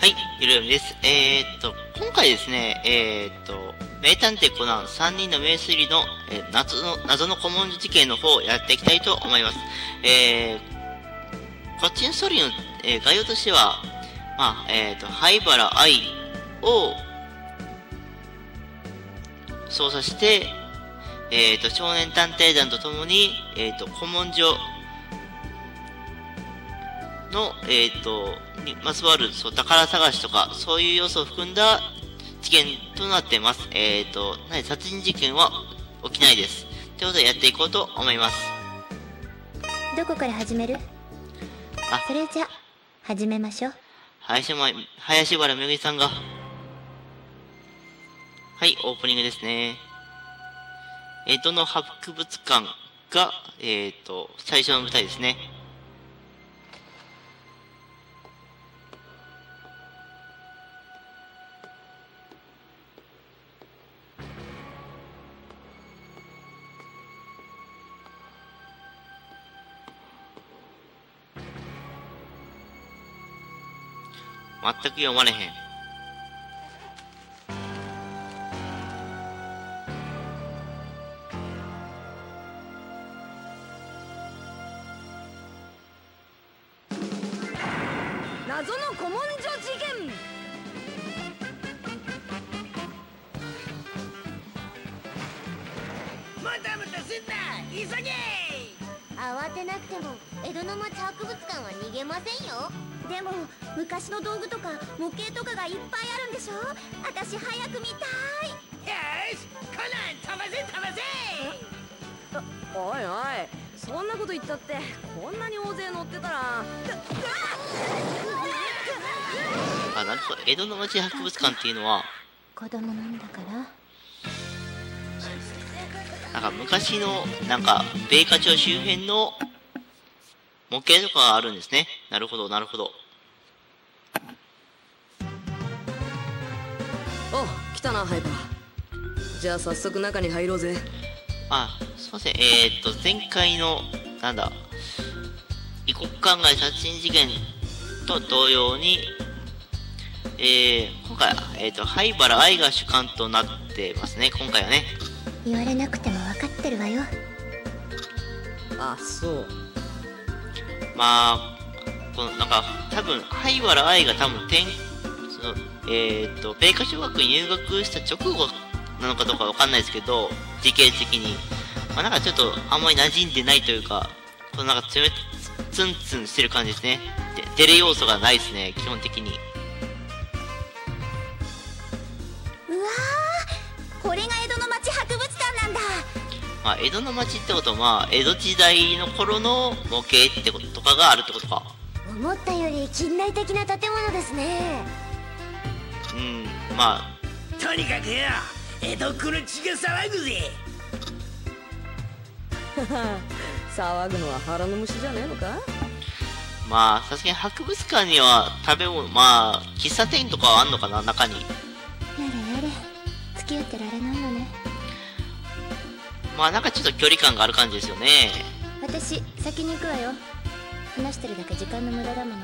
はい、ひろよみです。今回ですね、名探偵コナン3人の名推理の、謎の古文書事件の方をやっていきたいと思います。こっちのストーリーの、概要としては、灰原哀を捜査して、少年探偵団とともに、古文書の、にまつわる、宝探しとか、そういう要素を含んだ事件となっています。殺人事件は起きないです。ということでやっていこうと思います。 どこから始める？それじゃ、始めましょう。 林原めぐみさんが。はい、オープニングですね。江戸の博物館が、最初の舞台ですね。全く読まれへん。 謎の古文書事件。 もたもたすんな、急げ。 慌てなくても江戸の町博物館は逃げませんよ。でも昔の道具とか模型とかがいっぱいあるんでしょ。私早く見たい。 よし、コナン飛ばせ飛ばせ。 おいおい、そんなこと言ったってこんなに大勢乗ってたら。 なるほど。江戸の町博物館っていうのは子供なんだから。 昔の米花町周辺の模型とかがあるんですね。なるほどなるほど。 お、来たな、ハイパー。じゃあ早速中に入ろうぜ。 すいません。前回の異国間外殺人事件と同様に、今回灰原哀が主幹となってますね。今回はね。 言われなくても分かってるわよ。 あ、そう。 多分灰原哀が米花小学に入学した直後なのかどうかわかんないですけど、時系的にちょっとあんまり馴染んでないというか、ツンツンしてる感じですね。デレ要素がないですね、基本的に。 うわー、これが江戸の町博物館なんだ。 江戸の町ってことは、江戸時代の頃の模型ってこととかがあるってことか。 思ったより近代的な建物ですね。 とにかくよ、江戸っ子の血が騒ぐぜ。 騒ぐのは腹の虫じゃねえのか。 さすがに博物館には食べ物、喫茶店とかはあんのかな、中に。 やれやれ、付き合ってられないのね。 ちょっと距離感がある感じですよね。 私先に行くわよ。話してるだけ時間の無駄だもの。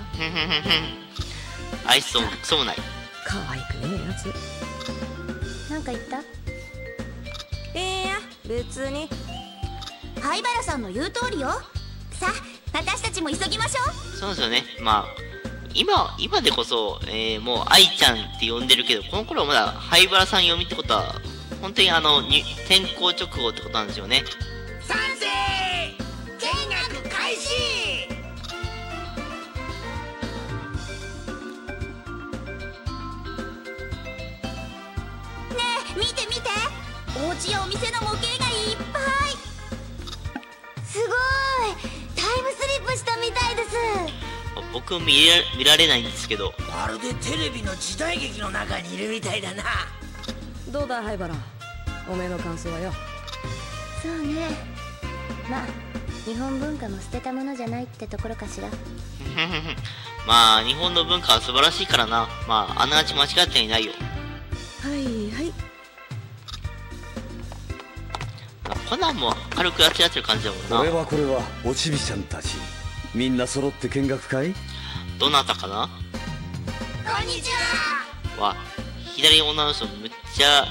愛想もクソもない。 可愛くねえやつ。 なんか言った？ いや別に。 灰原さんの言う通りよ。さあ私たちも急ぎましょう。 そうですよね。今でこそ、もう愛ちゃんって呼んでるけど、この頃はまだ灰原さん読みってことは本当に転校直後ってことなんですよね。 賛成。見学開始。 見て見て、お家やお店の模型がいっぱい。すごい、タイムスリップしたみたいです。 僕も見られないんですけど、 まるでテレビの時代劇の中にいるみたいだな。 どうだ灰原、おめえの感想はよ。 そうね、日本文化も捨てたものじゃないってところかしら。 日本の文化は素晴らしいからな。あながち間違ってはいないよ。 はいはい。 コナンも軽くあちらってる感じだもんな。 これはおちびちゃんたちみんな揃って見学会。 どなたかな。 こんにちは。 わ、左の女の人むっちゃ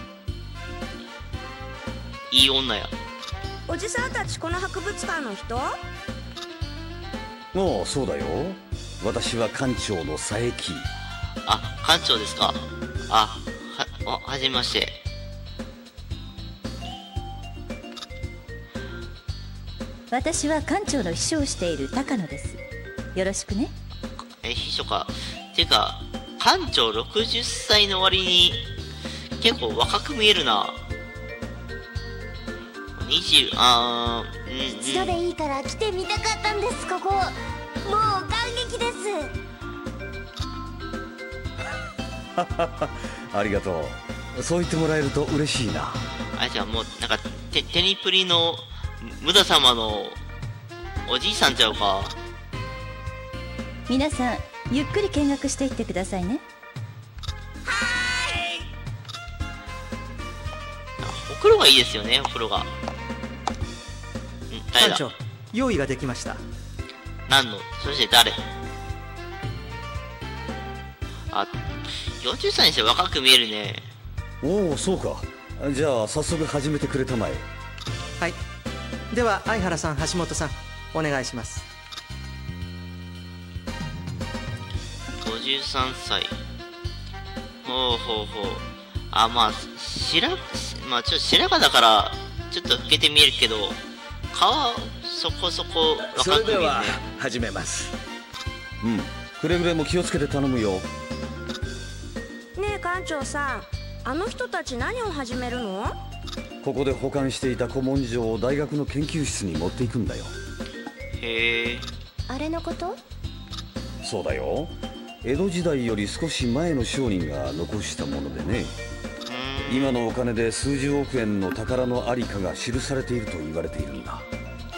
いい女や。 おじさんたちこの博物館の人？ ああ、そうだよ。私は館長の佐伯。 あ、館長ですか。はじめまして。 私は館長の秘書をしている高野です。よろしくね。 秘書か。ていうか、館長60歳の割に結構若く見えるな。 一度でいいから来てみたかったんです。ここもう感激です。 ありがとう。そう言ってもらえると嬉しいな。 あれじゃもうなんかテニプリのムダ様のおじいさんちゃうか。 皆さんゆっくり見学していってくださいね。 お風呂がいいですよね、お風呂が。誰だ。 館長、用意ができました。 何の、そして誰。あ、40歳にして若く見えるね。 おお、そうか。じゃあ早速始めてくれたまえ。 はい。では相原さん、橋本さん、お願いします。 53歳。ほうほうほう。あ、まあちょっと白髪だからちょっと老けて見えるけど、顔はそこそこ若く見えるね。 それでは始めます。 うん、くれぐれも気をつけて頼むよ。 ねえ館長さん、あの人たち何を始めるの？ ここで保管していた古文書を大学の研究室に持っていくんだよ。 へえ。 あれのこと？ そうだよ。江戸時代より少し前の商人が残したものでね。今のお金で数十億円の宝のありかが記されていると言われているんだ。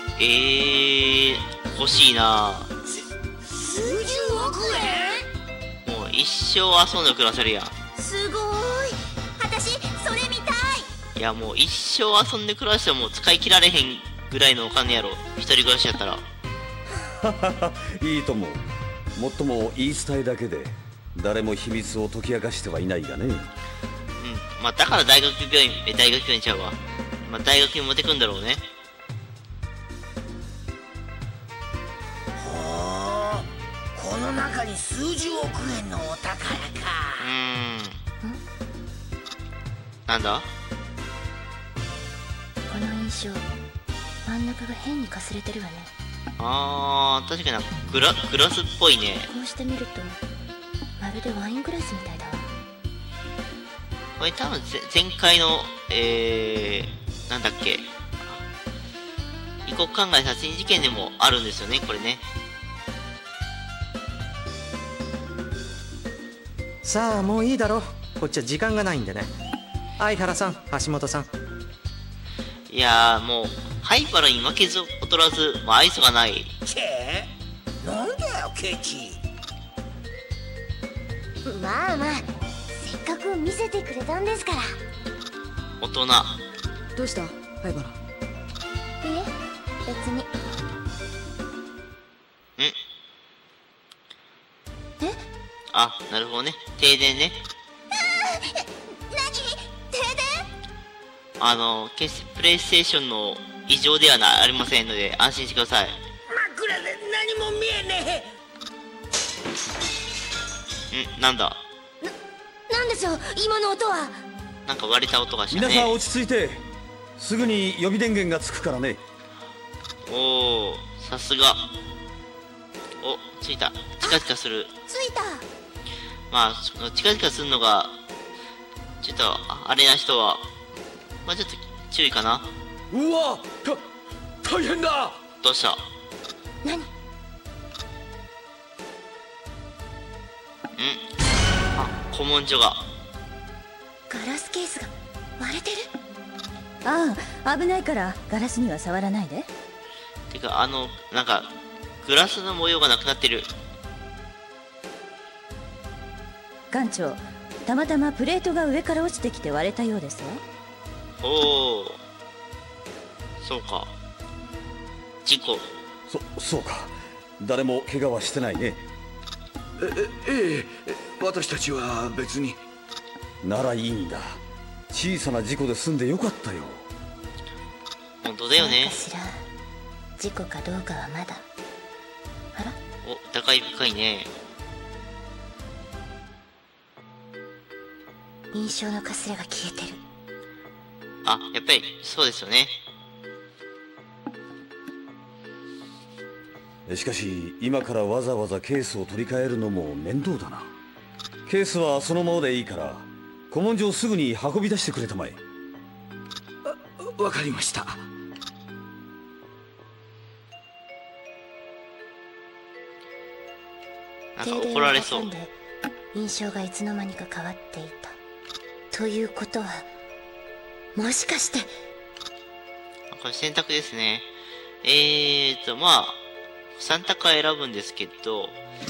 欲しいな。 数十億円？ もう一生遊んで暮らせるやん。 すごーい。私それ見たい。 いやもう一生遊んで暮らしても使い切られへんぐらいのお金やろ、一人暮らしやったら。 いいと思う。もっとも言い伝えだけで誰も秘密を解き明かしてはいないがね。 まあだから大学病院ちゃうわ。まあ大学に持ってくんだろうね。 ほう、この中に数十億円のお宝か。 なんだ？ この印象、真ん中が変にかすれてるわね。 確かにグラスっぽいね。 こうして見るとまるでワイングラスみたいだわ。 これ多分前回のなんだっけ、異国考え殺人事件でもあるんですよね、これね。 さあもういいだろう。こっちは時間がないんでね。相原さん、橋本さん。 いやーもう灰原に負けず劣らず、もう愛想がない。 なんだよケチ。 まあまあ、せっかく見せてくれたんですから。 大人。 どうした灰原？ いえ、別に。 あ、なるほどね。停電ね。 何？停電？ 決してプレイステーションの異常ではありませんので安心してください。 真っ暗で何も見えねえ。なんだ？ なんでしょう今の音は。 なんか割れた音がしたね。 皆さん落ち着いて。すぐに予備電源がつくからね。 おお、さすが。お、ついた。チカチカする。 ついた。 まあチカチカするのがちょっとあれな人はまあちょっと注意かな。 うわ、大変だ。 どうした？ 何？ 古文書が。 ガラスケースが割れてる。 ああ、危ないからガラスには触らないで。 てかなんかグラスの模様がなくなってる。 館長、たまたまプレートが上から落ちてきて割れたようですわ。 おお、そうか。事故。 そうか。誰も怪我はしてないね。 ええ、私たちは別に。 ならいいんだ。小さな事故で済んでよかったよ。 本当だよね。 そうかしら。事故かどうかはまだ。あら、 お、高い深いね。 印象のかすれが消えてる。 あ、やっぱりそうですよね。 しかし今からわざわざケースを取り替えるのも面倒だな。ケースはそのままでいいから古文書をすぐに運び出してくれたまえ。 わかりました。 なんか怒られそう。 印象がいつの間にか変わっていたということは、もしかしてこれ選択ですね。まあ3択は選ぶんですけど、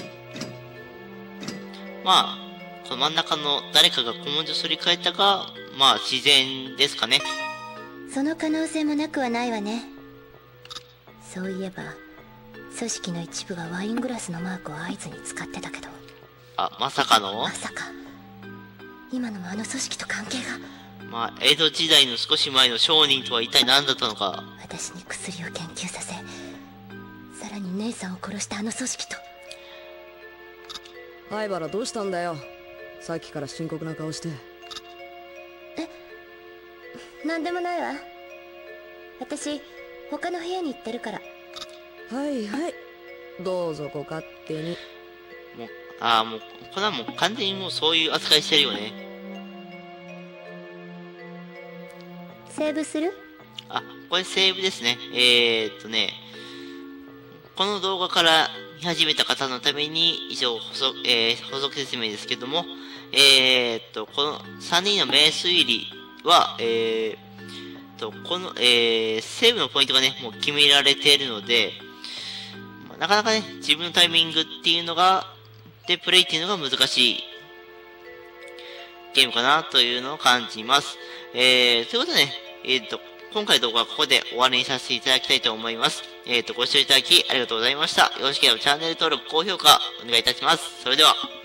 まあこの真ん中の誰かが古文書すり替えたがまあ自然ですかね。 その可能性もなくはないわね。そういえば組織の一部がワイングラスのマークを合図に使ってたけど。 あ、まさかの。 まさか今のもあの組織と関係が。 まあ江戸時代の少し前の商人とは一体何だったのか。 私に薬を研究させ、さらに姉さんを殺したあの組織と。 灰原どうしたんだよ、さっきから深刻な顔して。 なんでもないわ。私他の部屋に行ってるから。 はいはい、どうぞご勝手に。 もう、もうこれはもう完全にもうそういう扱いしてるよね。 セーブする？ これセーブですね。この動画から見始めた方のために以上補足説明ですけども、この3人の名推理は、この、セーブのポイントがね、もう決められているので、なかなかね、自分のタイミングっていうのが、で、プレイっていうのが難しいゲームかなというのを感じます。ということでね、今回の動画はここで終わりにさせていただきたいと思います。ご視聴いただきありがとうございました。よろしければチャンネル登録、高評価お願いいたします。それでは。